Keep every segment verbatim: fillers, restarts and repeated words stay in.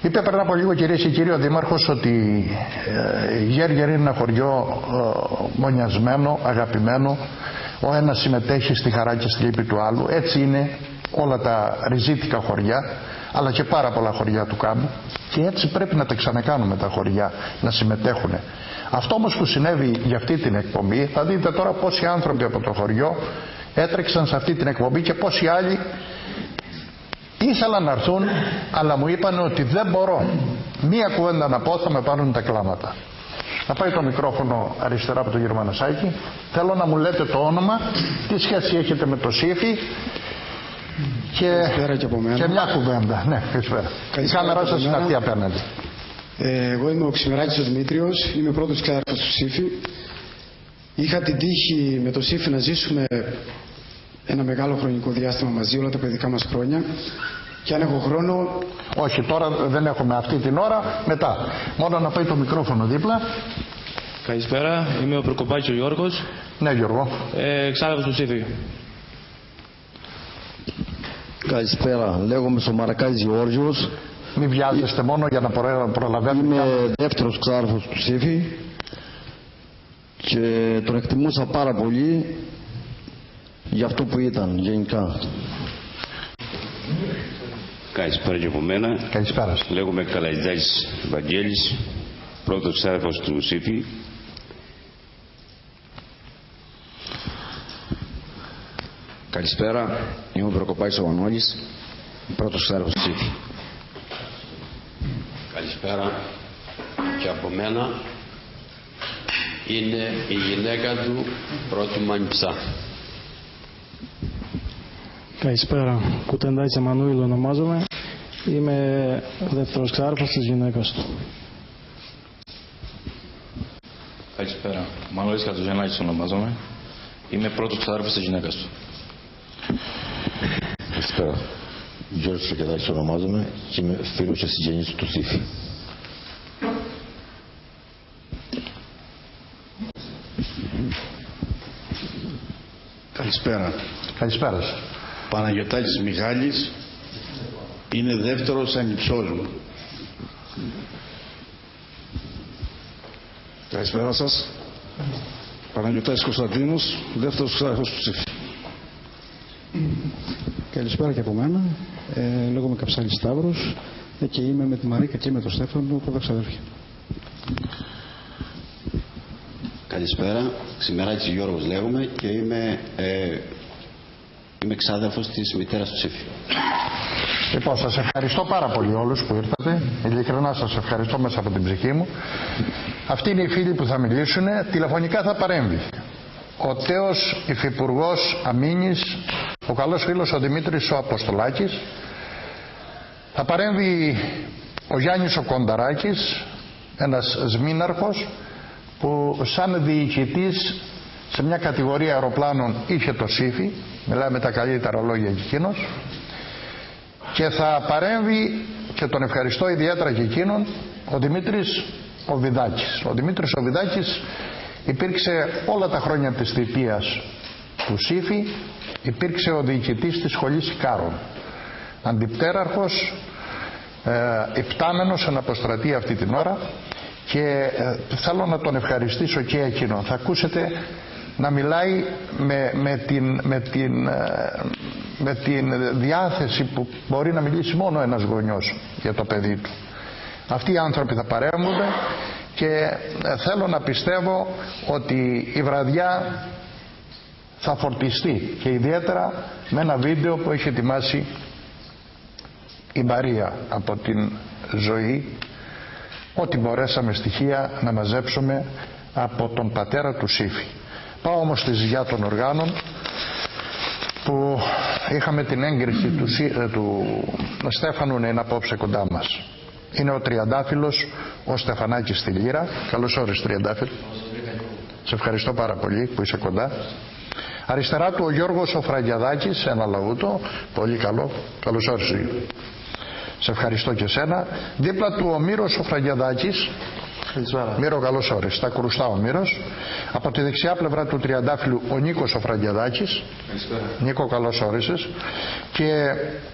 Είπε πριν από λίγο, κυρίες και κύριοι, ο Δήμαρχος ότι ε, η Γέργερη είναι ένα χωριό ε, μονιασμένο, αγαπημένο. Ο ένας συμμετέχει στη χαρά και στη λύπη του άλλου. Έτσι είναι όλα τα ριζίτικα χωριά, αλλά και πάρα πολλά χωριά του κάμπου. Και έτσι πρέπει να τα ξανακάνουμε τα χωριά, να συμμετέχουν. Αυτό όμως που συνέβη για αυτή την εκπομπή, θα δείτε τώρα πόσοι άνθρωποι από το χωριό έτρεξαν σε αυτή την εκπομπή και πόσοι άλλοι ήθελαν να έρθουν, αλλά μου είπαν ότι δεν μπορώ. Μία κουβέντα να πω, θα με πάρουν τα κλάματα. Θα πάει το μικρόφωνο αριστερά από τον κύριο Μανασάκη. Θέλω να μου λέτε το όνομα, τι σχέση έχετε με το ΣΥΦΙ και, και, και μια κουβέντα. Ναι, καλησπέρα. Η κάμερα σας είναι αυτή απέναντι. Ε, εγώ είμαι ο Ξημεράκης ο Δημήτριος, είμαι πρώτος ξάδερφος του ΣΥΦΙ. Είχα την τύχη με το ΣΥΦΙ να ζήσουμε ένα μεγάλο χρονικό διάστημα μαζί, όλα τα παιδικά μας χρόνια. Και αν έχω χρόνο... Όχι, τώρα δεν έχουμε αυτή την ώρα, μετά. Μόνο να πάει το μικρόφωνο δίπλα. Καλησπέρα, είμαι ο Προκοπάκης ο Γιώργος. Ναι, Γιώργο. Ε, ξάδερφος του ΣΥΦΙ. Καλησπέρα, λέγομαι Σομαρακάκης Γεώργιος. Μην βιάζεστε μόνο για να προλαβαίνετε. Είμαι δεύτερος ξάδερφος του ΣΥΦΙ και τον εκτιμούσα πάρα πολύ για αυτό που ήταν γενικά. Καλησπέρα και από μένα. Καλησπέρα. Λέγομαι Καλαϊτζάκης Βαγγέλης, πρώτος ξάδερφος του ΣΥΦΙ. Καλησπέρα, είμαι ο Προκοπάκης ο Μανώλης, πρώτος ξάδερφος του ΣΥΦΙ. Καλησπέρα και από μένα. Είναι η γυναίκα του πρώτου Μανιψά. Καλησπέρα, Κουτεντάκης Εμμανουήλ ονομάζομαι. Είμαι δεύτερος ξάδερφος της γυναίκας του. Καλησπέρα, Μανώλης Κατζογεννάκης ονομάζομαι. Είμαι πρώτος ξάδερφος της γυναίκας του. Καλησπέρα, Γιώργος Σοκεδάκης ονομάζομαι και είμαι φίλος και συγγενής του ΣΥΦΙ. Καλησπέρα. Καλησπέρα σας. Παναγιωτάκης Μιχάλης, είναι δεύτερος ανιψός μου. Καλησπέρα σας. Παναγιωτάκης Κωνσταντίνος, δεύτερος ξάδερφος του ΣΥΦΙ. Καλησπέρα και από μένα. Ε, λέγομαι Καψάλης Σταύρος ε, και είμαι με τη Μαρίκα και με τον Στέφανο, πρώτα ξαδέρφια. Καλησπέρα, Ξημεράκης Γιώργος λέγομαι και είμαι, ε, είμαι ξάδερφος της μητέρας του ΣΥΦΙ. Λοιπόν, σας ευχαριστώ πάρα πολύ όλους που ήρθατε. Ειλικρινά σας ευχαριστώ μέσα από την ψυχή μου. Αυτοί είναι οι φίλοι που θα μιλήσουν. Τηλεφωνικά θα παρέμβει ο τέος υφυπουργός Αμήνης, ο καλός φίλος ο Δημήτρης ο Αποστολάκης. Θα παρέμβει ο Γιάννης ο Κονταράκης, ένας σμήναρχος που σαν διοικητής σε μια κατηγορία αεροπλάνων είχε το ΣΥΦΙ, μιλάει με τα καλύτερα λόγια και εκείνος. Και θα παρέμβει, και τον ευχαριστώ ιδιαίτερα και εκείνον, ο Δημήτρης ο Βιδάκης. Ο Δημήτρης ο Βιδάκης υπήρξε όλα τα χρόνια της θητείας του ΣΥΦΙ, υπήρξε ο διοικητής της σχολής Ικάρων, αντιπτέραρχος, ε, υπτάμενος εν αποστρατεία αυτή την ώρα, και ε, θέλω να τον ευχαριστήσω και εκείνον. Θα ακούσετε να μιλάει με, με, την, με, την, με την διάθεση που μπορεί να μιλήσει μόνο ένας γονιός για το παιδί του. Αυτοί οι άνθρωποι θα παρέμβουν και θέλω να πιστεύω ότι η βραδιά θα φορτιστεί, και ιδιαίτερα με ένα βίντεο που έχει ετοιμάσει η Μαρία από την Ζωή, ό,τι μπορέσαμε στοιχεία να μαζέψουμε από τον πατέρα του ΣΥΦΙ. Πάω όμως στη ζυγιά των οργάνων που είχαμε την έγκριση του, του Στέφανου να είναι απόψε κοντά μας. Είναι ο Τριαντάφυλλος, ο Στεφανάκης στη Λύρα. Καλώς όρισες, Τριαντάφυλλο. Σε ευχαριστώ πάρα πολύ που είσαι κοντά. Αριστερά του ο Γιώργος ο Φραγκιαδάκης, ένα λαούτο, πολύ καλό. Καλώς όρισες. Σε ευχαριστώ και εσένα. Δίπλα του ο Μύρος ο Φραγκιαδάκης. Μύρο, καλώς όρισες. Τα κρουστά ο Μύρος. Από τη δεξιά πλευρά του Τριαντάφυλλου ο Νίκος ο Φραγκιαδάκης. Νίκο, καλώς όρισες. Και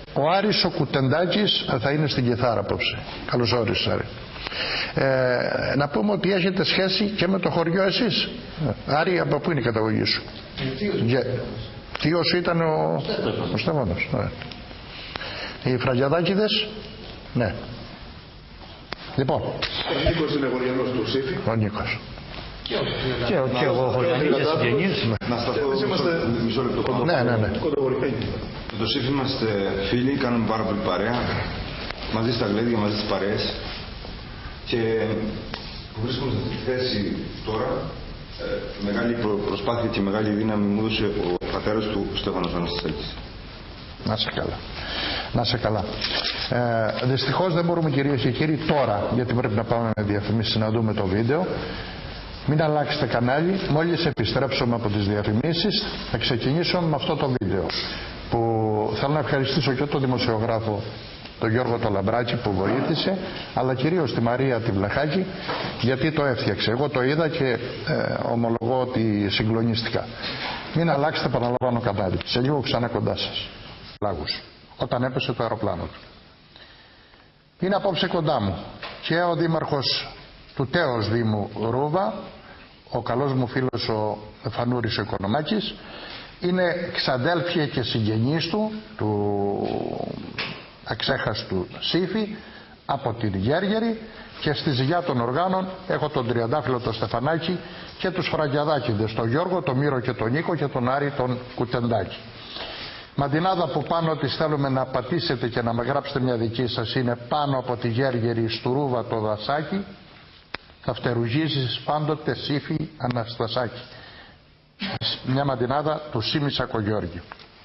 Ο Άρης ο Κουτεντάκης θα είναι στην Κιθάρα απόψε. Καλώς όρισες, Άρη. Ε, να πούμε ότι έχετε σχέση και με το χωριό εσείς. Άρη, από πού είναι η καταγωγή σου? Yeah. Θείος σου ήταν ο, ο Στέφανος. Ναι. Οι Φραγκιαδάκηδες. Ναι. Λοιπόν. Ο Νίκος είναι γοργιανός του Σύφη. Ο Νίκος. Και, και εγώ γοργιανής και συγγενής. Να σταθώ μισό λεπτό. Ναι, ναι, ναι. Με το Σύφη είμαστε φίλοι, κάνουμε πάρα πολύ παρέα. Μαζί στα γλέντια, μαζί στις παρέες. Και που βρίσκομαι σε αυτή τη θέση τώρα, ε, μεγάλη προ, προσπάθεια και μεγάλη δύναμη μου έδωσε ο πατέρας του, Στέφανος Αναστασάκης. Να σε καλά. Να σε καλά. Ε, δυστυχώς δεν μπορούμε, κυρίες και κύριοι, τώρα, γιατί πρέπει να πάμε με διαφημίσεις, να δούμε το βίντεο. Μην αλλάξετε κανάλι. Μόλις επιστρέψουμε από τις διαφημίσεις, θα ξεκινήσουμε με αυτό το βίντεο. Που θέλω να ευχαριστήσω και τον δημοσιογράφο, τον Γιώργο το Λαμπράκη, που βοήθησε, αλλά κυρίως τη Μαρία τη Βλαχάκη, γιατί το έφτιαξε. Εγώ το είδα και ε, ομολογώ ότι συγκλονίστηκα. Μην αλλάξετε, παραλαμβάνω, κανάλι. Σε λίγο ξανά κοντά σας. Λάγους. Όταν έπεσε το αεροπλάνο του. Είναι απόψε κοντά μου και ο δήμαρχος του τέος Δήμου Ρούβα, ο καλός μου φίλος ο Φανούρης ο Οικονομάκης, είναι ξαδέλφια και συγγενής του, του αξέχαστου Σύφη, από την Γέργερη, και στη ζυγιά των οργάνων έχω τον Τριαντάφυλλο τον Στεφανάκη και τους Φραγκιαδάκηδες, τον Γιώργο, τον Μύρο και τον Νίκο και τον Άρη τον Κουτεντάκη. Μαντινάδα που πάνω της θέλουμε να πατήσετε και να με γράψετε μια δική σας είναι πάνω από τη Γέργερη στο Ρούβα το δασάκι. Θα φτερουγίζεις πάντοτε Σύφη Αναστασάκη. Μια μαντινάδα του Σίμη Σακογιώργη.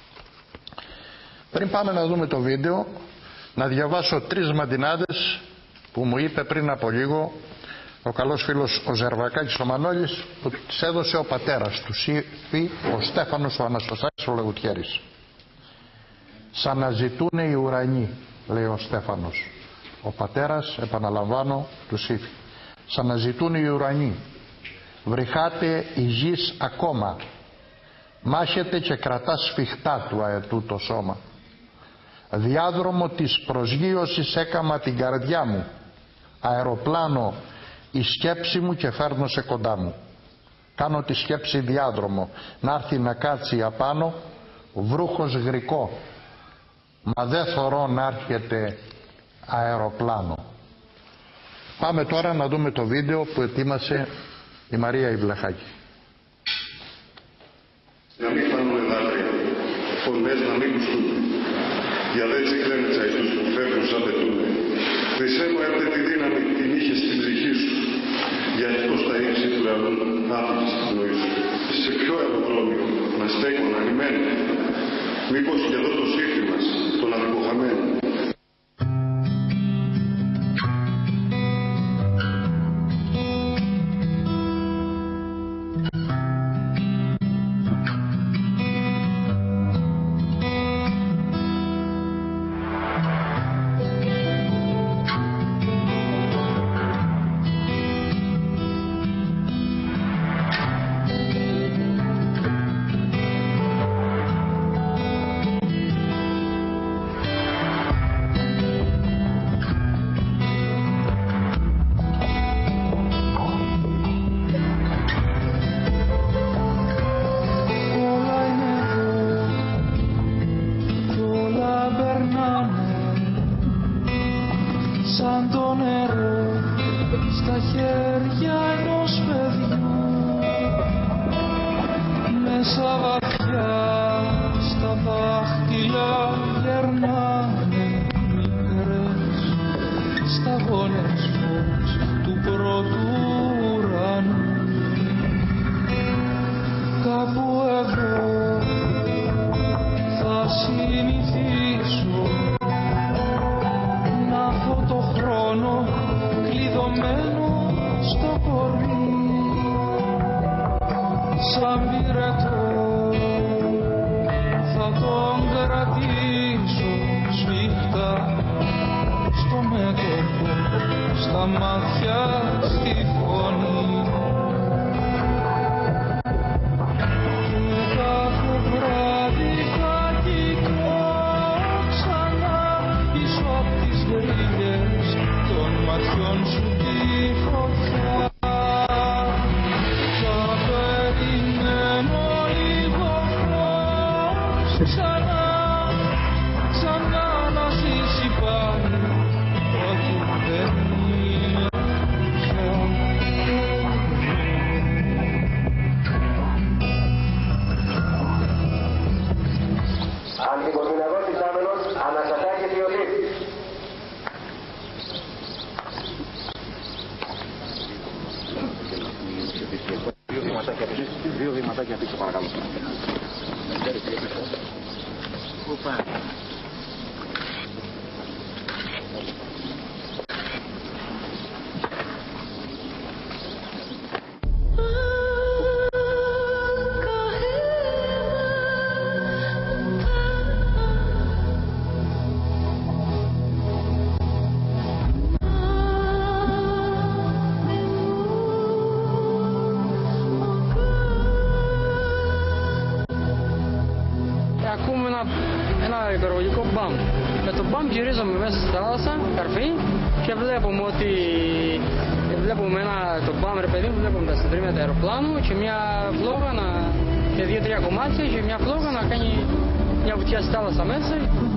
Πριν πάμε να δούμε το βίντεο, να διαβάσω τρεις μαντινάδες που μου είπε πριν από λίγο ο καλός φίλος ο Ζερβακάκης ο Μανώλης, που τις έδωσε ο πατέρας του Σύφη, ο Στέφανος ο Αναστασάκης ο Λαγουτιέρης. Σαν να ζητούνε οι ουρανοί, λέει ο Στέφανος, ο πατέρας, επαναλαμβάνω, του Σύφη. Σαν να ζητούν οι ουρανοί, βρυχάτε η γης ακόμα, μάχεται και κρατά σφιχτά του αετού το σώμα. Διάδρομο της προσγείωσης έκαμα την καρδιά μου, αεροπλάνο η σκέψη μου και φέρνω σε κοντά μου. Κάνω τη σκέψη διάδρομο, να έρθει να κάτσει απάνω, βρούχος γρικό, μα δεν θωρώ να έρχεται αεροπλάνο. Πάμε τώρα να δούμε το βίντεο που ετοίμασε η Μαρία η Βλαχάκη. Να μην φάνουν δάκρυα, φωνές να μην κουστούν. Για δεν κλαίνε τσαϊτούς που φεύγουν σαν πετούνε. Χρυσέ μου έρθε τη δύναμη την είχες στην ψυχή σου. Για εκτός τα ύψη του ουρανού άφησες τη πνοή σου. Σε ποιο αεροδρόμιο να στέκω να ανημένω. Μήπως και εδώ το Σύφη μας, τον αργοχαμένο. Κάθε βράδυ θα κοιτώ ξανά Δύο βηματάκια πίσω παρακαλώ. Πού πάει? Ακούμε ένα, ένα υπερβολικό μπαμ. Με το μπαμ γυρίζαμε μέσα στη θάλασσα, καρφί, και βλέπουμε ότι βλέπουμε ένα, το μπαμ, ρε παιδί μου, βλέπουμε τα συντρίμια του αεροπλάνου και μια φλόγα να, και δύο-τρία κομμάτια και μια φλόγα να κάνει μια βουτιά στη θάλασσα μέσα.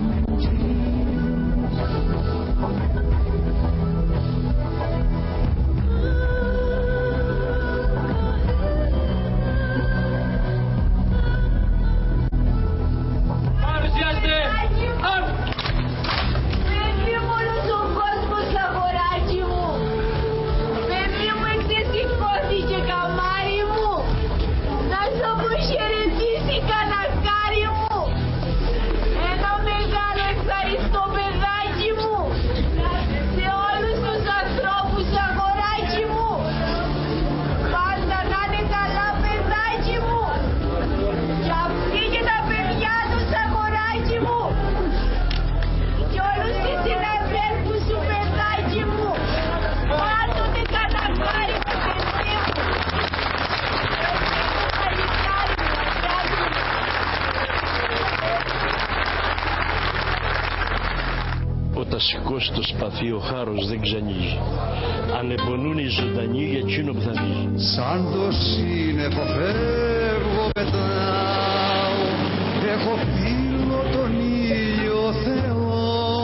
Όταν σηκώσει το σπαθί ο χάρος δεν ξανίζει. Ανεπονούν οι ζωντανοί για εκείνο που θα βγει. Σαν το σύννεφο φεύγω πετάω, έχω φίλο τον ήλιο Θεό.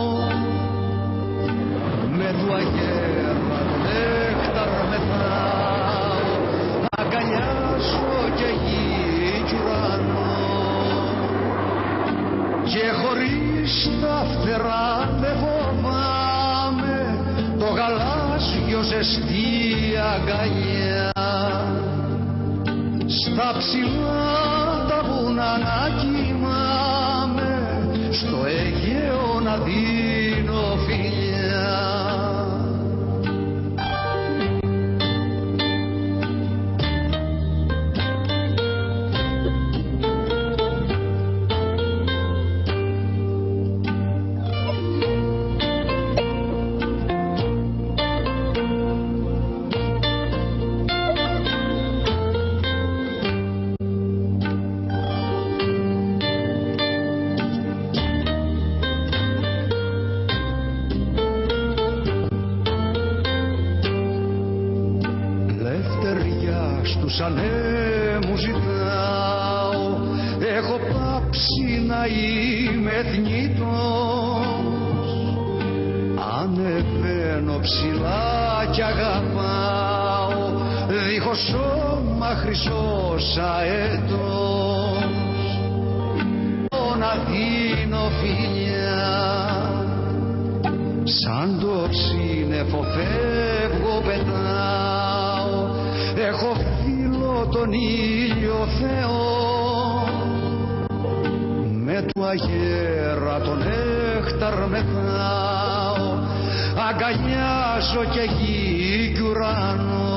Με του αγέρα νέκταρ μεθάω, αγκαλιάσω και γη κι ουρανό. Και χωρίς τα φτερά δεν φοβάμαι το γαλάζιο ζεστή αγκαλιά. Στα ψηλά τα βουνά να κοιμάμαι, στο Αιγαίο να δίνω φιλιά. Στους ανέμους ζητάω, έχω πάψει να είμαι θνητός. Ανεβαίνω ψηλά κι αγαπάω, δίχως σώμα χρυσός αετός. Να δίνω φιλιά, σαν το σύννεφο φεύγω πετάω, έχω φίλο τον ήλιο Θεό. Με του αγέρα τον νέκταρ μεθάω, αγκαλιάζω και γη κι ουρανό.